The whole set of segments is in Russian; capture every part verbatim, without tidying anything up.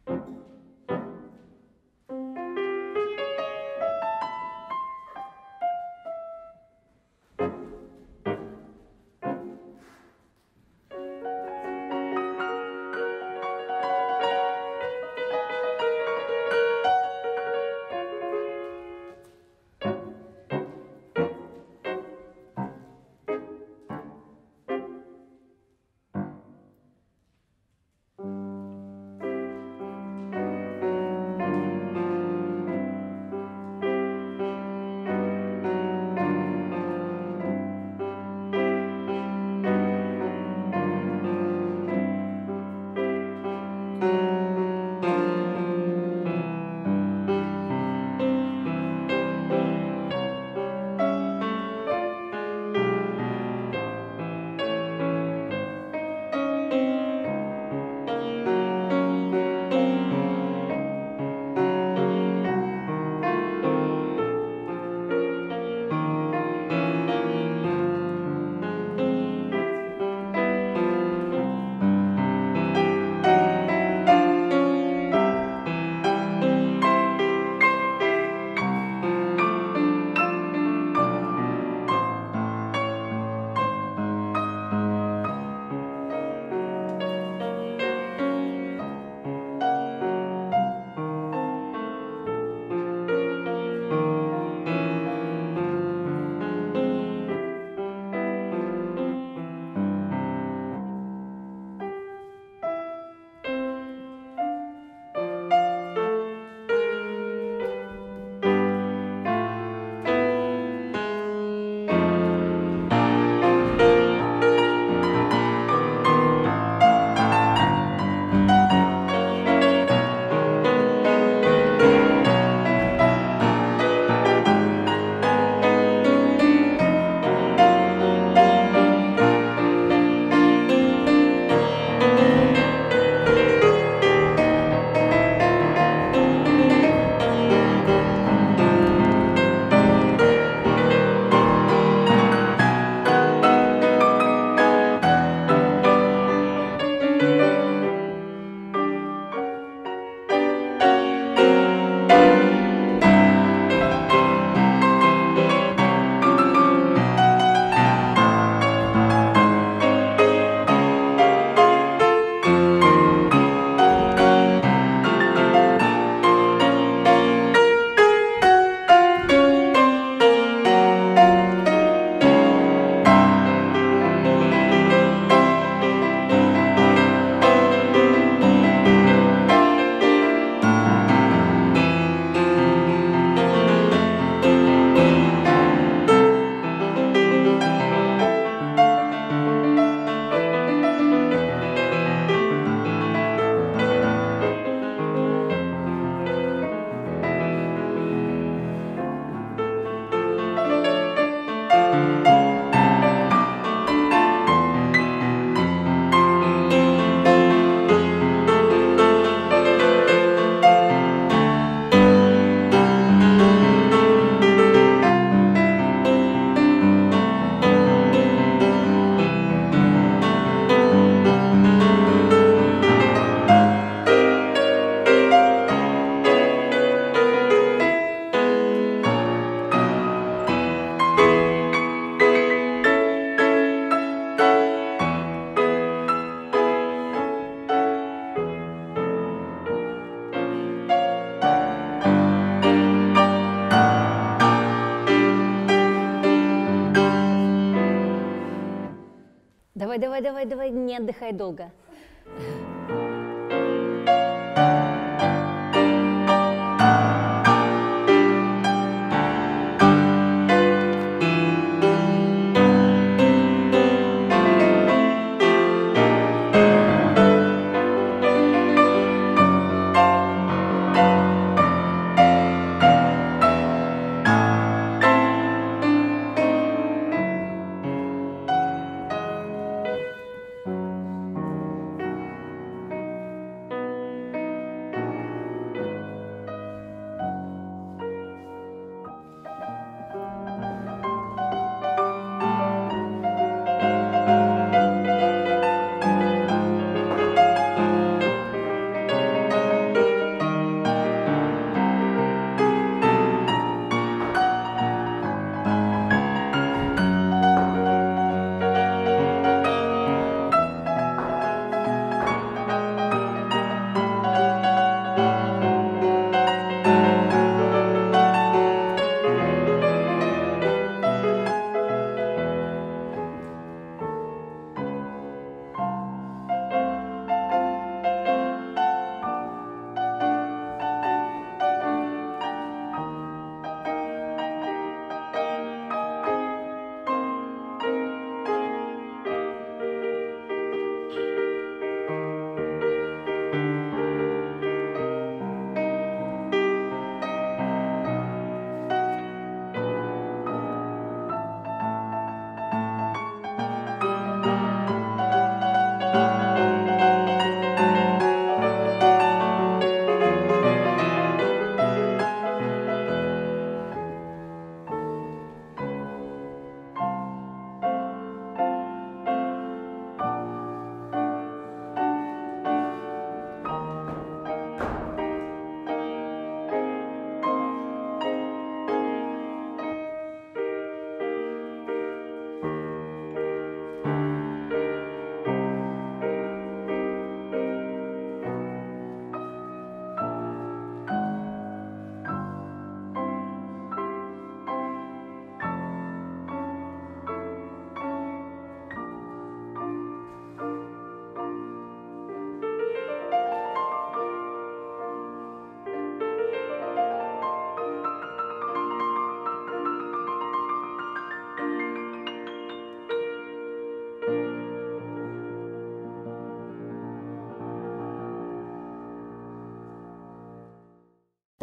Давай, давай, давай, давай, не отдыхай долго.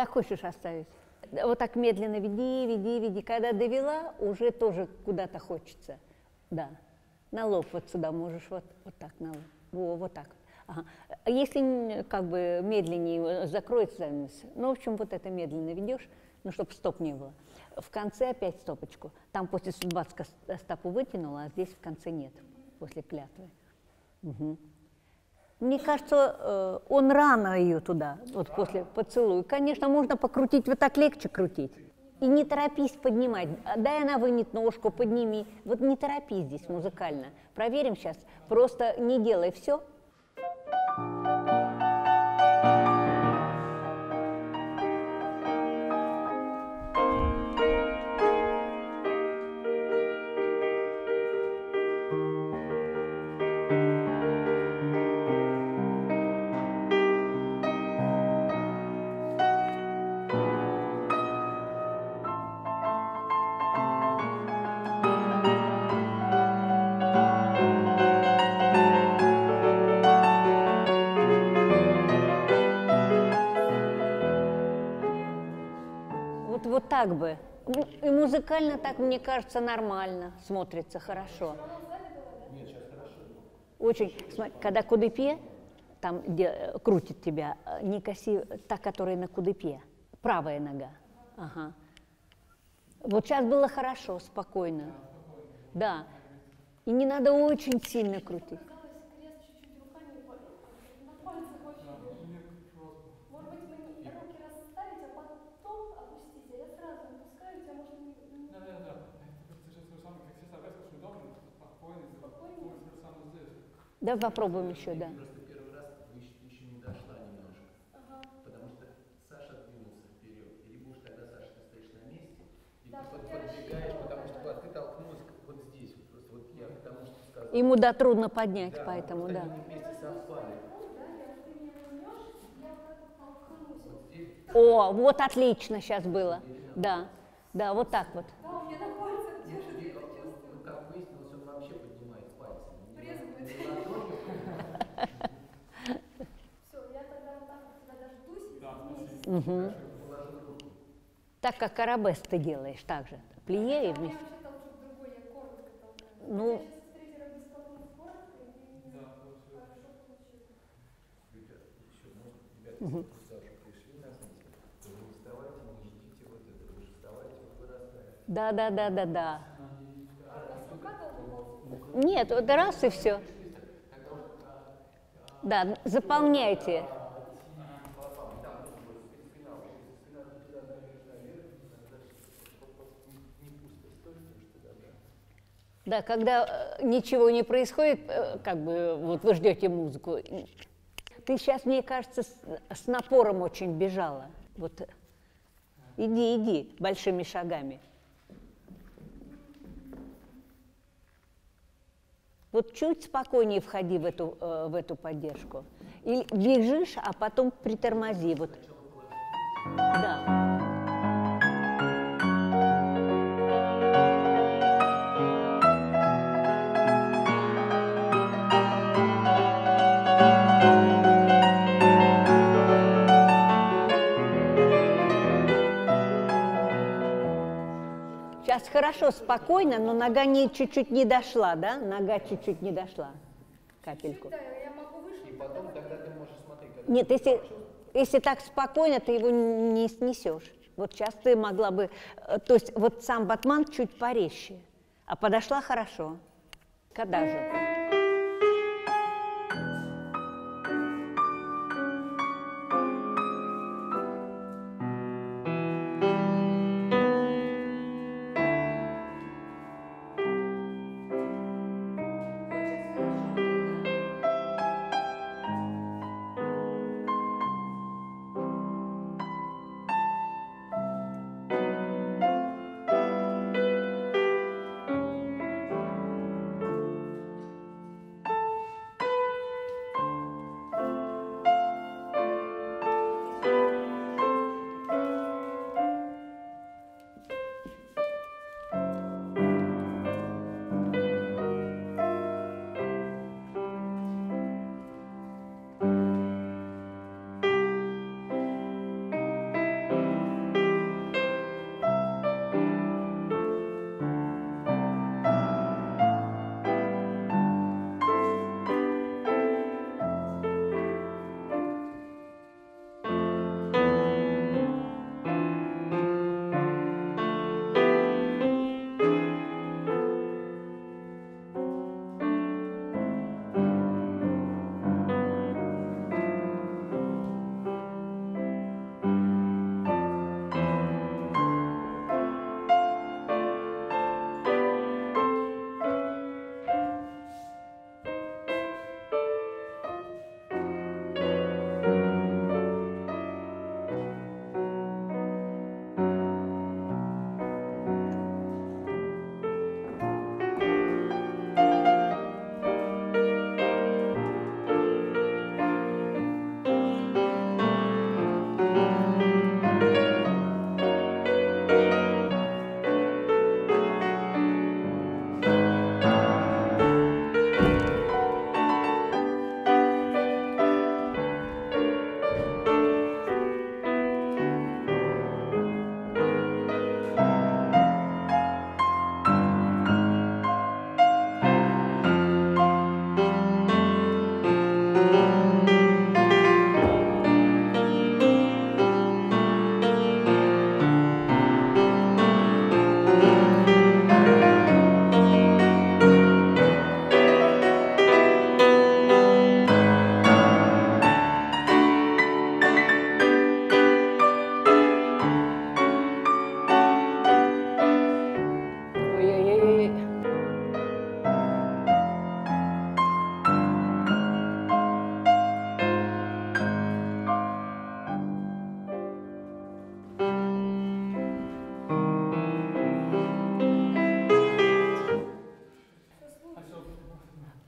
Так хочешь оставить? Вот так медленно веди, веди, веди. Когда довела, уже тоже куда-то хочется. Да. На лоб вот сюда можешь, вот, вот так на лоб. Во, вот так. Ага. А если как бы медленнее закроется занавес, ну, в общем, вот это медленно ведешь, ну, чтобы стоп не было. В конце опять стопочку. Там после судьбатска стопу вытянула, а здесь в конце нет, после клятвы. Угу. Мне кажется, он рано ее туда, вот после поцелуя. Конечно, можно покрутить, вот так легче крутить. И не торопись поднимать. Дай она вынет ножку, подними. Вот не торопись здесь музыкально. Проверим сейчас. Просто не делай все. Вот так бы. И музыкально так, мне кажется, нормально смотрится, хорошо. Нет, сейчас хорошо. Очень. Смотри, когда кудыпе, там, где крутит тебя, не коси, та, которая на кудыпе, правая нога. Ага. Вот сейчас было хорошо, спокойно. Да. И не надо очень сильно крутить. Да, попробуем еще, да. Просто первый раз ты еще не дошла немножко. Ага. Потому что Саша двинулся вперед. И либо уж тогда, Саша, ты стоишь на месте, и да, ты подбегаешь, потому что да, ты толкнулась вот здесь. Вот, просто вот я потому что сказал. Ему да трудно поднять, да, поэтому, да. Они вместе совпали. О, вот отлично сейчас было. Да, да, вот так вот. Да, у меня на пальцах держит, я это чувствую. Ну, как выяснилось, он вообще поднимает пальцы. Брезгует. Все, я тогда вот так вот тебя дождусь и вместе. Так как арабеск ты делаешь, так же. Плие и вместе. Я вообще толчу в другой, я коротко толкаю. Ну, Я сейчас с третьего без толкнуть коротко, и хорошо получилось. Ребята, еще можно, ребята, если куда уже пришли на занятие, то вы не вставайте, не ждите вот это, вы же вставайте, вот вы расставите. Да, да, да, да, да. А сука долго? Нет, вот раз и все. Да, заполняйте. Да, когда ничего не происходит, как бы вот вы ждете музыку. Ты сейчас, мне кажется, с, с напором очень бежала. Вот иди, иди большими шагами. Вот чуть спокойнее входи в эту, в эту поддержку. Или бежишь, а потом притормози. Вот. Да. Сейчас хорошо, спокойно, но нога не, чуть-чуть не дошла, да? Нога чуть-чуть не дошла. Капельку. Да, я могу выше. И потом тогда ты можешь смотреть. Когда Нет, если, если так спокойно, ты его не снесешь. Вот сейчас ты могла бы... То есть вот сам батман чуть порезче, а подошла хорошо. Когда же?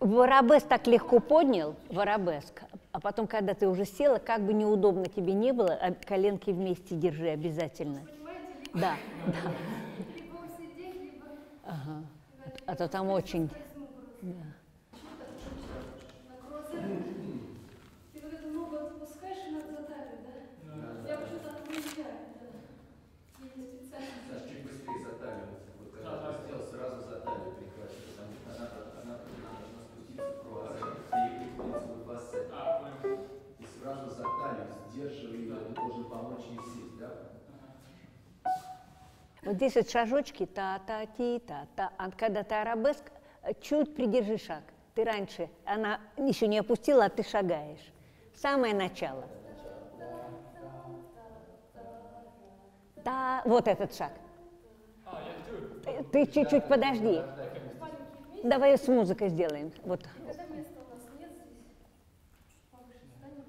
В арабеск так легко поднял, в арабеск, а потом, когда ты уже села, как бы неудобно тебе не было, коленки вместе держи обязательно. Понимаете, Да, да. либо усидеть, либо... Ага. А то там очень... Да. На круазе. И вот эту ногу отпускаешь и надо за талию, да? Я почему-то отпускаю, да. Я не специально. Саш, чуть быстрее за талию. Вот когда ты сделал, сразу за талию прихватить, потому что она, она, она должна спуститься в круазе, перекрепиться в бассе. И сразу за талию сдерживай ее, ты должен помочь ей сесть, да? Вот здесь вот шажочки, та-та-ти-та-та, а когда ты арабеск, чуть придержи шаг. Ты раньше, она еще не опустила, а ты шагаешь. Самое начало. Да, вот этот шаг. Ты чуть-чуть подожди. Давай с музыкой сделаем. Вот. Когда места у нас нет здесь, повыше встанем.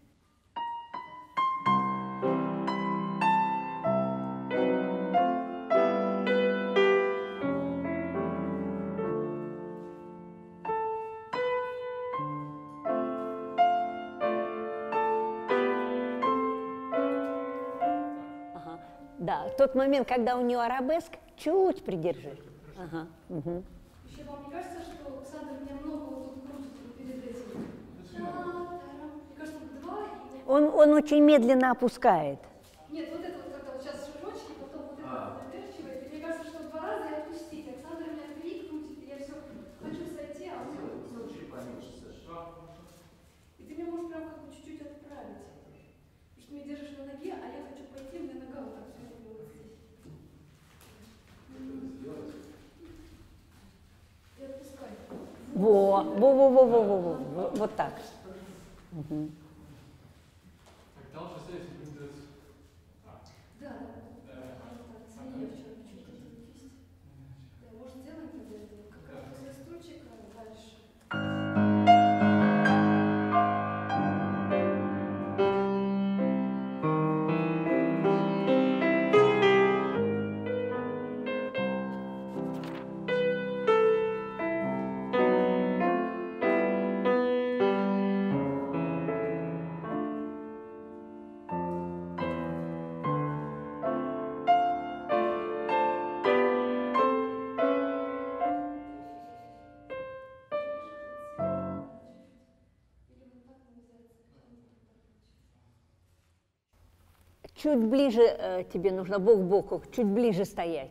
Ага. Да, тот момент, когда у нее арабеск, чуть придержи. Ага. Угу. Еще вам не кажется, что Александр меня много вот тут крутит перед этим? Та-тарам. Мне кажется, два и... Он, он очень медленно опускает. Нет, вот это вот, когда вот сейчас шажочки, потом вот это вот наверчивает. Мне кажется, что два раза и отпустить. Александр меня три крутит, и я все хочу сойти, а он... Сделай чуть поменьше, Саша. И ты меня можешь прям как бы чуть-чуть отправить. Потому что ты меня держишь на ноге, а я хочу пойти, у меня нога вот так все вот здесь. И отпускай. Во, во, во, во, во, во, во, вот так. Угу. Да, да. Извини, я вчера почему-то не кисть. Да, может, сделаем тогда это? Как раз после стульчика дальше. Чуть ближе э, тебе нужно бок к боку, чуть ближе стоять.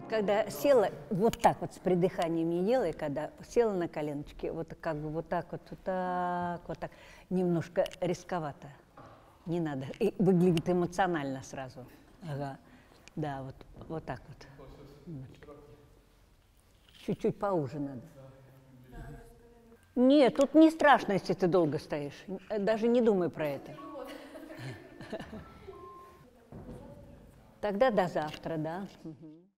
Когда села, вот так вот с придыханием не делай, когда села на коленочки, вот как бы вот так вот, вот так, вот так, немножко рисковато, не надо, и выглядит эмоционально сразу. Ага. Да, вот, вот так вот. Чуть-чуть поуже надо. Нет, тут не страшно, если ты долго стоишь, даже не думай про это. Тогда до завтра, да.